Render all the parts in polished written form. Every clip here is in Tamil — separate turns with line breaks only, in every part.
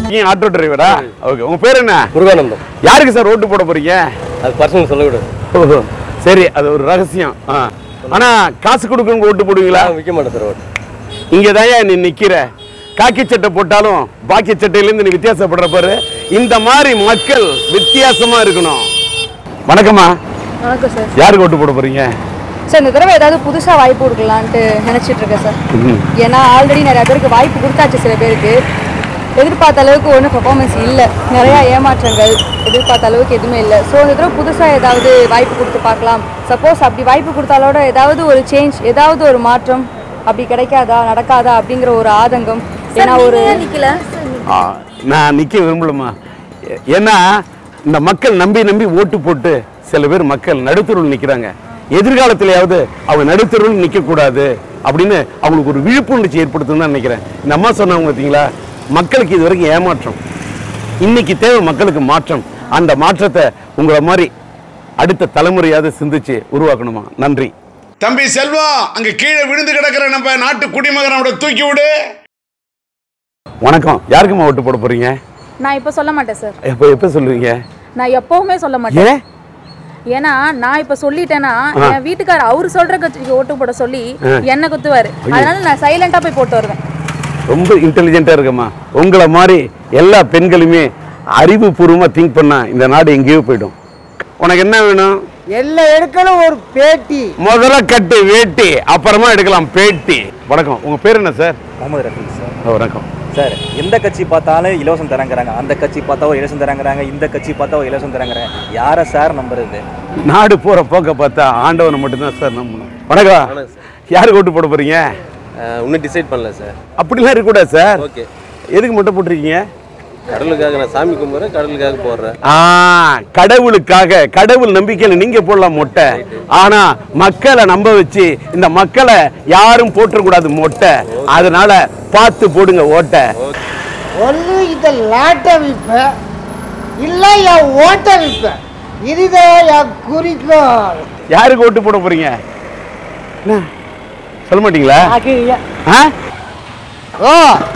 நீங்க ஆட்டோ டிரைவரா? ஓகே. உங்க பேர் என்ன?
முருகானந்தம்.
யாருக்கு சார் ஓட்டு போட போறீங்க?
அது பர்சனல் சொல்ல விடு.
ஓஹோ சரி, அது ஒரு ரகசியம். ஆனா காசு கொடுக்கணும் ஓட்டு போடுவீங்களா?
விற்க மாட்டேன் சார் ஓட்டு.
இங்க தான் நீ நிக்கிற. காக்கி சட்டை போட்டாலும் பாக்கி சட்டையிலேருந்து நீ வித்தியாசப்படுற பாரு. இந்த மாதிரி மக்கள் வித்தியாசமா இருக்கணும். வணக்கம்மா.
வணக்கம் சார்.
யாருக்கு ஓட்டு போட போறீங்க?
சார் இந்த தடவை ஏதாவது புதுசா வாய்ப்பு கொடுக்கலான்ட்டு நினைச்சிட்டு இருக்கேன் சார். ஏன்னா ஆல்ரெடி நிறைய பேருக்கு வாய்ப்பு கொடுத்தாச்சு. சில பேருக்கு எதிர்பார்த்த அளவுக்கு ஒன்றும் பெர்ஃபார்மன்ஸ் இல்லை, நிறையா ஏமாற்றங்கள், எதிர்பார்த்த அளவுக்கு எதுவுமே இல்லை. ஸோ இந்த தடவை புதுசாக ஏதாவது வாய்ப்பு கொடுத்து பார்க்கலாம். சப்போஸ் அப்படி வாய்ப்பு கொடுத்தாலோட ஏதாவது ஒரு சேஞ்ச், ஏதாவது ஒரு மாற்றம் அப்படி கிடைக்காதா, நடக்காதா அப்படிங்கிற ஒரு ஆதங்கம். ஏன்னா ஒரு
நான் நிற்க விரும்பலம்மா. ஏன்னா இந்த மக்கள் நம்பி நம்பி ஓட்டு போட்டு சில பேர் மக்கள் நடுத்தருள் நிற்கிறாங்க. எதிர்காலத்திலேயாவது அவங்க நடுத்தருள் நிற்கக்கூடாது அப்படின்னு அவங்களுக்கு ஒரு விழிப்புணர்ச்சி ஏற்படுத்துன்னு தான் நினைக்கிறேன். இந்த அம்மா சொன்னாங்க பார்த்தீங்களா, மக்களுக்கு இது வரைக்கும் ஏமாற்றம், இன்னைக்கு தேவை மக்களுக்கு மாற்றம். அந்த மாற்றத்தை உங்களை மாதிரி அடுத்த தலைமுறையாவது சிந்திச்சு உருவாக்கணுமா? நன்றி.
தம்பி செல்வம், அங்க கீழே விழுந்து கிடக்கிற நம்ம நாட்டு குடிமகனோட தூக்கி விடு.
வணக்கம். யாருக்குமா ஓட்டு போட போறீங்க?
நான் இப்போ சொல்ல மாட்டேன் சார்.
எப்போ சொல்லுவீங்க?
நான் எப்பவுமே சொல்ல மாட்டேன். ஏன்னா நான் இப்ப சொல்லிட்டேன்னா என் வீட்டுக்காரர் அவரு சொல்ற கட்சிக்கு ஓட்டு போட சொல்லி என்ன குத்துவாரு. அதனால நான் சைலண்டா போய் போட்டு வருவேன். ரொம்ப
இன்டெலிஜென்ட்டா இருக்கமா. உங்களை மாதிரி எல்லா பெண்களுமே அறிவுபூர்வமா திங்க் பண்ணா இந்த நாடு எங்கேயோ போயிடும். உனக்கு என்ன வேணும்?
எல்லா எடுக்கணும் ஒரு பேட்டி.
முதல்ல கட்டு வேட்டி, அப்புறமா எடுக்கலாம் பேட்டி. வணக்கம். உங்க பேர் என்ன சார்?
முகமது ரஃபி சார்.
வணக்கம்
சார். எந்த கட்சி பார்த்தாலும் இலவசம் தராங்கிறாங்க, அந்த கட்சி பார்த்தா ஒரு இலவசம் தராங்கிறாங்க, இந்த கட்சி பார்த்தா ஒரு இலவசம் தராங்கிறாங்க. யாரை சார் நம்புறது?
நாடு போற போக்க பார்த்தா ஆண்டவனை மட்டும்தான் சார் நம்பணும். வணக்கம். யாருக்கு ஓட்டு போட போறீங்க?
இன்னும் டிசைட் பண்ணல சார்.
அப்படிலாம் இருக்கக்கூடாது சார்.
ஓகே.
எதுக்கு மட்டும் போட்டிருக்கீங்க?
கடவுளுக்காக. நான் சாமி கும்பிட்றேன், கடவுளுக்காக போடுறேன்.
கடவுளுக்காக, கடவுள் நம்பிக்கையில நீங்க போடலாம் மொட்டை. ஆனா மக்களை நம்ப வச்சு இந்த மக்களை யாரும் போட்டுறக்கூடாது மொட்டை. அதனால பார்த்து போடுங்க ஓட்டை.
ஒன்று இதை லாட்டை விற்பேன், இல்லை என் ஓட்டை விற்பேன். இதுதான் என் குறிக்கோள்.
யாருக்கு ஓட்டு போட போறீங்க? சொல்ல மாட்டீங்களா?
ஓ,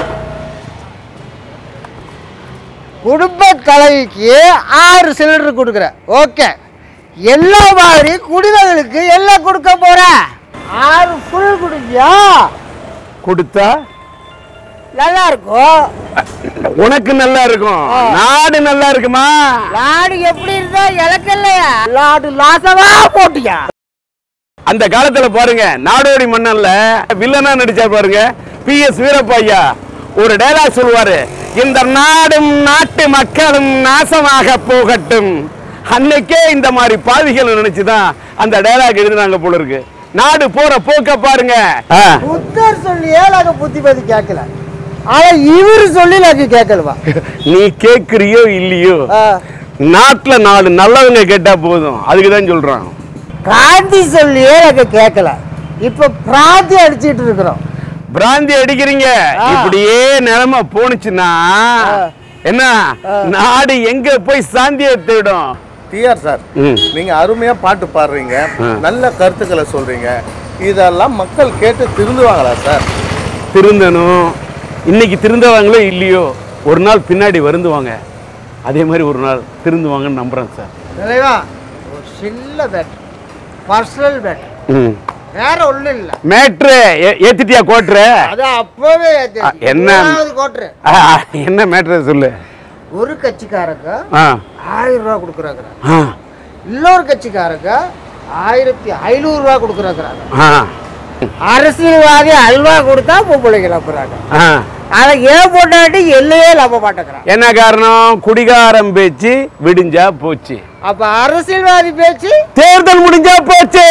குடும்ப கலவிக்கு 6 சிலிண்டர் கொடுக்குறேன். ஓகே. எல்லா மாதிரி குடிகளுக்கு எல்லாம் கொடுக்க போறேன். 6 ஃபுல் குடிச்சியா
கொடுத்தா
நல்லா இருக்கும்.
உனக்கு நல்லா இருக்கும், நாடு நல்லா இருக்குமா?
நாடு எப்படி இருந்தா எனக்கு இல்லையா? நாடு லாசமா போட்டியா?
அந்த காலத்துல பாருங்க, நாடோடி மன்னன்ல வில்லனா நடிச்சா பாருங்க PS வீரப்பா ஐயா ஒரு டயலாக் சொல்லுவாரு, இந்த நாடும் நாட்டு மக்களும் நாசமாக போகட்டும். அன்னைக்கே இந்த மாதிரி பாவிகள் நினைச்சுதான் அந்த டயலாக் எழுதினாங்க போல இருக்கு. நாடு போற போக்க பாருங்க.
புத்தர் சொல்லியே நாங்க புத்தி பத்தி கேட்கல, ஆனா இவரு சொல்லி நாங்க கேட்கலவா?
நீ கேக்குறியோ இல்லையோ, நாட்டுல 4 நல்லவங்க கேட்டா போதும், அதுக்குதான் சொல்றான்.
காந்தி சொல்லியே நாங்க கேட்கல, இப்ப பிராந்தி அடிச்சிட்டு இருக்கிறோம்.
பிராந்தி அடிக்கிறீங்க. இப்படியே நிலைமை போனுச்சுன்னா என்ன, நாடு எங்க போய் சாந்தியை தேடும்?
டிஆர் சார், நீங்க அருமையா பாட்டு பாடுறீங்க, நல்ல கருத்துக்களை சொல்றீங்க. இதெல்லாம் மக்கள் கேட்டு திருந்துவாங்களா சார்?
திருந்தணும். இன்னைக்கு திருந்தவாங்களோ இல்லையோ, ஒரு நாள் பின்னாடி வருந்துவாங்க. அதே மாதிரி ஒரு நாள் திருந்துவாங்கன்னு நம்புறேன் சார்.
தலைவா, ஒரு சின்ன பேட், பர்சனல் பேட், வேற ஒண்ணும் இல்ல.
மேட்ரு ஏத்திட்டியா கோட்ரு?
அது அப்பவே
என்ன
கோட்ரு?
என்ன மேட்ரு சொல்லு.
ஒரு கட்சிக்காரங்க 1000 ரூபா கொடுக்குறாங்க, இன்னொரு கட்சிக்காரங்க 1500 ரூபா கொடுக்குறாங்க. அரசியல்வாதி அல்வா கொடுத்தா பொம்பளைங்க நம்புறாங்க. அதை ஏன் போட்டாட்டி எல்லையே நம்ப மாட்டேங்கிறான்.
என்ன காரணம்? குடிகாரம் பேச்சு விடிஞ்சா போச்சு.
அப்ப அரசியல்வாதி பேச்சு
தேர்தல் முடிஞ்சா போச்சு.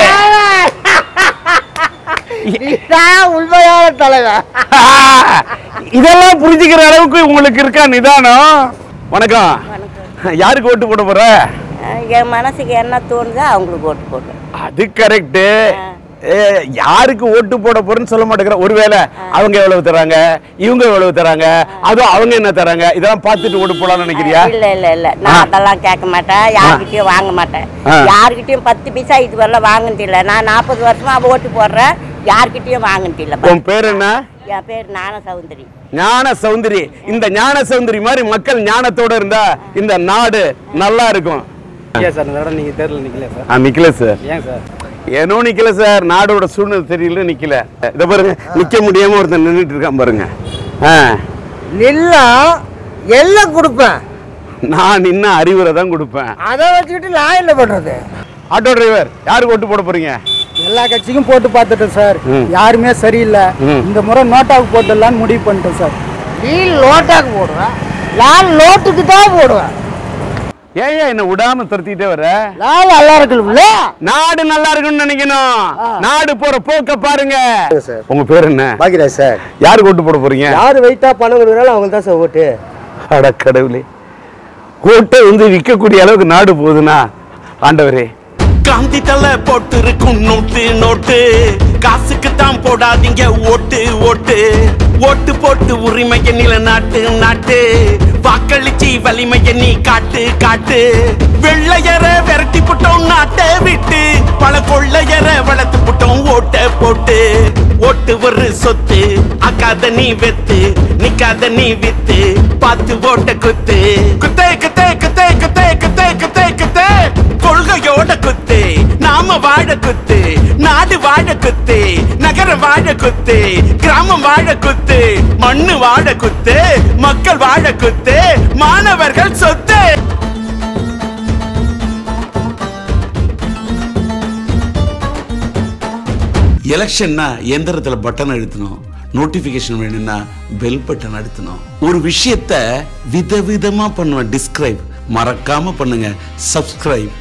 உண்மையான தலைவர்.
இதெல்லாம் புரிஞ்சுக்கிற அளவுக்கு உங்களுக்கு இருக்கா நிதானம்? வணக்கம். யாருக்கு ஓட்டு போட போற?
என் மனசுக்கு என்ன தோணுதோ அவங்களுக்கு ஓட்டு போடுறேன்.
அது கரெக்ட். யாருக்கு ஓட்டு போட போறேன்னு சொல்ல மாட்டேங்கிற. ஒருவேளை அவங்க எவ்வளவு தராங்க, இவங்க எவ்வளவு தராங்க, அதுவும் அவங்க என்ன தராங்க, இதெல்லாம் பார்த்துட்டு ஓட்டு போடலாம்னு நினைக்கிறியா?
இல்ல இல்ல இல்ல, நான் அதெல்லாம் கேட்க மாட்டேன், யாருக்கிட்டையும் வாங்க மாட்டேன். யாருக்கிட்டையும் 10 பைசா இது வரல வாங்கினது இல்லை. நான் 40 வருஷமா ஓட்டு போடுறேன். யார்கிட்டயும் வாங்கிட்டு இல்லை.
உன் பேர் என்ன?
என் பேர் ஞான சௌந்தரி.
ஞான சௌந்தரி. இந்த ஞான சௌந்தரி மாதிரி மக்கள் ஞானத்தோட இருந்தா இந்த நாடு நல்லா இருக்கும்.
சார் இந்த தடவை நீங்கள் தேர்தல் நிற்கல சார்?
நிக்கல சார்.
ஏன் சார்?
ஏனோ நிக்கல சார், நாடோட சூழ்நிலை தெரியல, நிக்கல. இதை பாருங்க, நிக்க முடியாம ஒருத்தன் நின்றுட்டு இருக்கான் பாருங்க.
நில்லா எல்லாம் கொடுப்பேன்.
நான் இன்னும் அறிவுரை தான் கொடுப்பேன்.
அதை வச்சுக்கிட்டு நான் என்ன பண்றது?
ஆட்டோ டிரைவர், யாருக்கு ஓட்டு போட போறீங்க?
எல்லா கட்சிக்கும் போட்டு பார்த்துட்டேன் சார், யாருமே சரியில்லை. இந்த முறை நோட்டாவுக்கு போட்டுடலான்னு முடிவு பண்ணிட்டேன் சார்.
நீ லோட்டாக்கு போடுவேன், நான் லோட்டுக்கு தான் போடுவேன்.
ஏன் என்ன விடாம துரத்திட்டே வர?
நான் நல்லா இருக்கணும்ல,
நாடு நல்லா இருக்குன்னு நினைக்கணும். நாடு போற போக்க பாருங்க. உங்க பேர் என்ன?
பாக்கியராஜ் சார்.
யாருக்கு ஓட்டு போட போறீங்க?
யாரு வெயிட்டா பணம் கொடுக்குறாலும் அவங்க தான் சார் ஓட்டு.
அட கடவுளே, ஓட்டை விற்கக்கூடிய அளவுக்கு நாடு போகுதுன்னா ஆண்டவரே.
காந்தி தலை போட்டு இருக்கும் நோட்டு நோட்டு, காசுக்கு தான் போடாதீங்க ஓட்டு ஓட்டு. ஓட்டு போட்டு உரிமைய நில நாட்டு நாட்டு, வாக்களிச்சு வலிமைய நீ காட்டு காட்டு. வெள்ளையர விரட்டி புட்டோம் நாட்டை விட்டு, பல கொள்ளையர வளர்த்து புட்டோம் ஓட்ட போட்டு. ஓட்டு ஒரு சொத்து, அக்காத நீ வெத்து, நிக்காத நீ வித்து, பார்த்து ஓட்ட குத்து. குத்தே குத்தே குத்தே குத்தே குத்தே குத்தே குத்தே, கொள்கையோட குத்து, நாம வாழ குத்து, நாடு வாழ குத்து, நகரம் வாழ குத்து, கிராமம் வாழ குத்து, மண்ணு வாழ குத்து, மக்கள் வாழ குத்து, மாணவர்கள் சொத்து.
எலெக்ஷன்னா எந்திரத்துல பட்டன் அழுத்தணும், நோட்டிபிகேஷன் வேணும்னா பெல் பட்டன் அழுத்தணும். ஒரு விஷயத்த விதவிதமா பண்ணுவேன் டிஸ்கிரைப். மறக்காம பண்ணுங்க சப்ஸ்கிரைப்.